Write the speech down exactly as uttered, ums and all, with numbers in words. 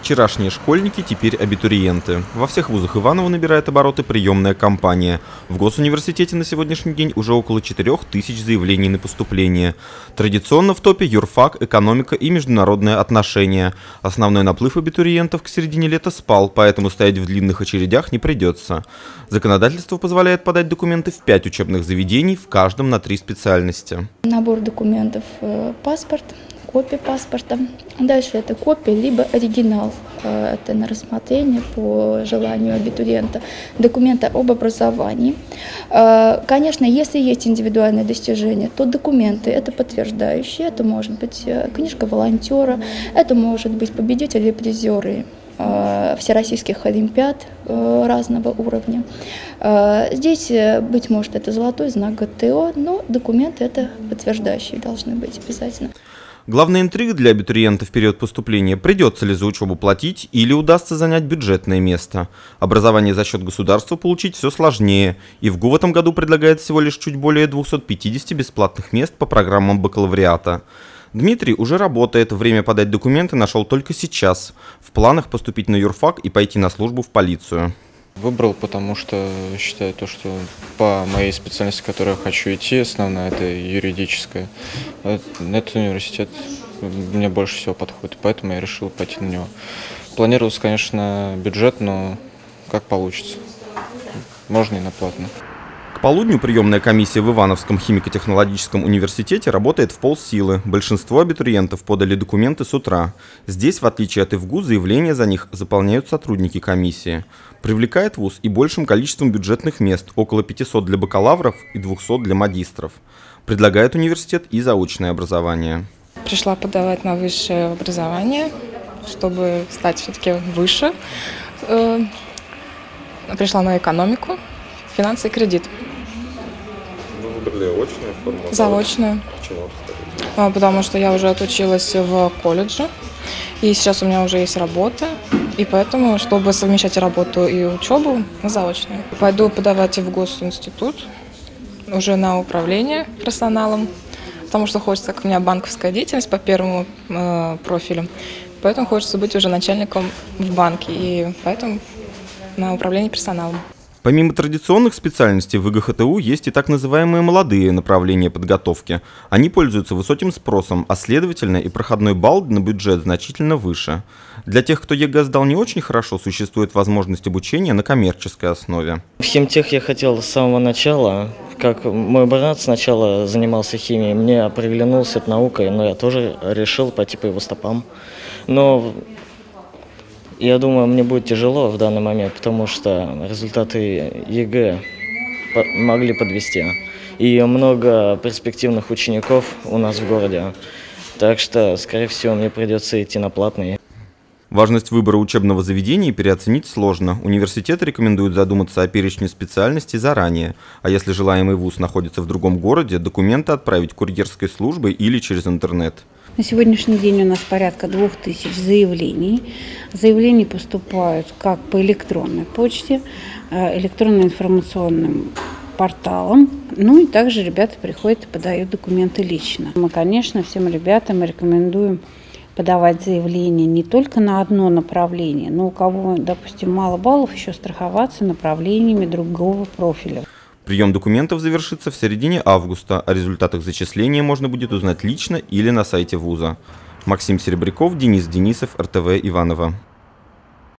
Вчерашние школьники, теперь абитуриенты. Во всех вузах Иваново набирает обороты приемная кампания. В Госуниверситете на сегодняшний день уже около четырёх тысяч заявлений на поступление. Традиционно в топе юрфак, экономика и международные отношения. Основной наплыв абитуриентов к середине лета спал, поэтому стоять в длинных очередях не придется. Законодательство позволяет подать документы в пять учебных заведений, в каждом на три специальности. Набор документов: паспорт, копия паспорта. Дальше это копия, либо оригинал. Это на рассмотрение по желанию абитуриента. Документы об образовании. Конечно, если есть индивидуальные достижения, то документы это подтверждающие. Это может быть книжка волонтера, это может быть победители и призеры всероссийских олимпиад разного уровня. Здесь, быть может, это золотой знак ГТО, но документы это подтверждающие должны быть обязательно. Главная интрига для абитуриента в период поступления: придется ли за учебу платить или удастся занять бюджетное место. Образование за счет государства получить все сложнее, и ВГУ в этом году предлагает всего лишь чуть более двухсот пятидесяти бесплатных мест по программам бакалавриата. Дмитрий уже работает, время подать документы нашел только сейчас. В планах поступить на юрфак и пойти на службу в полицию. Выбрал, потому что считаю то, что по моей специальности, в которую я хочу идти, основная это юридическая. Этот университет мне больше всего подходит, поэтому я решил пойти на него. Планировался, конечно, бюджет, но как получится. Можно и на платно. К полудню приемная комиссия в Ивановском химико-технологическом университете работает в полсилы. Большинство абитуриентов подали документы с утра. Здесь, в отличие от ИВГУ, заявления за них заполняют сотрудники комиссии. Привлекает вуз и большим количеством бюджетных мест, около пятисот для бакалавров и двухсот для магистров. Предлагает университет и заочное образование. Пришла подавать на высшее образование, чтобы стать все-таки выше. Пришла на экономику, финансы и кредит. Вы выбрали очную форму? Заочную. Почему? Потому что я уже отучилась в колледже, и сейчас у меня уже есть работа, и поэтому, чтобы совмещать работу и учебу, на заочную. Пойду подавать в госинститут, уже на управление персоналом, потому что хочется, как у меня банковская деятельность по первому э, профилю, поэтому хочется быть уже начальником в банке, и поэтому на управление персоналом. Помимо традиционных специальностей в ИГХТУ есть и так называемые молодые направления подготовки. Они пользуются высоким спросом, а следовательно и проходной балл на бюджет значительно выше. Для тех, кто ЕГЭ сдал не очень хорошо, существует возможность обучения на коммерческой основе. В химтех я хотел с самого начала. Как мой брат сначала занимался химией, мне приглянулся этой наукой, но я тоже решил пойти по его стопам. Но я думаю, мне будет тяжело в данный момент, потому что результаты ЕГЭ могли подвести. И много перспективных учеников у нас в городе. Так что, скорее всего, мне придется идти на платные. Важность выбора учебного заведения переоценить сложно. Университет рекомендует задуматься о перечне специальностей заранее. А если желаемый вуз находится в другом городе, документы отправить курьерской службой или через интернет. На сегодняшний день у нас порядка двух тысяч заявлений. Заявления поступают как по электронной почте, электронно-информационным порталам. Ну и также ребята приходят и подают документы лично. Мы, конечно, всем ребятам рекомендуем подавать заявление не только на одно направление, но у кого, допустим, мало баллов, еще страховаться направлениями другого профиля. Прием документов завершится в середине августа. О результатах зачисления можно будет узнать лично или на сайте вуза. Максим Серебряков, Денис Денисов, эр тэ вэ Иваново.